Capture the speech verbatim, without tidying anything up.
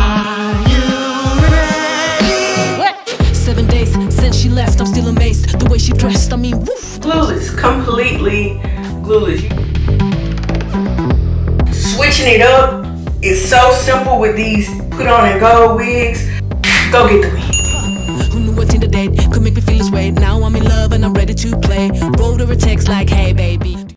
Are you ready? What? Seven days since she left, I'm still amazed. The way she dressed, I mean, woof. Glueless, completely glueless. Switching it up is so simple with these put on and go wigs. Go get the wig.